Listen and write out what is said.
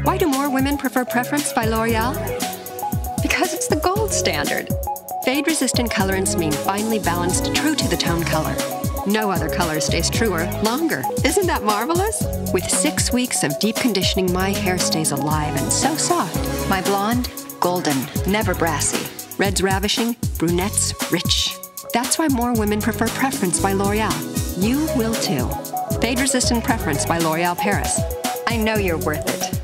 Why do more women prefer Preference by L'Oreal? Because it's the gold standard. Fade-resistant colorants mean finely balanced, true-to-the-tone color. No other color stays truer longer. Isn't that marvelous? With 6 weeks of deep conditioning, my hair stays alive and so soft. My blonde, golden, never brassy. Reds ravishing, brunettes rich. That's why more women prefer Preference by L'Oreal. You will too. Fade-resistant Preference by L'Oreal Paris. I know you're worth it.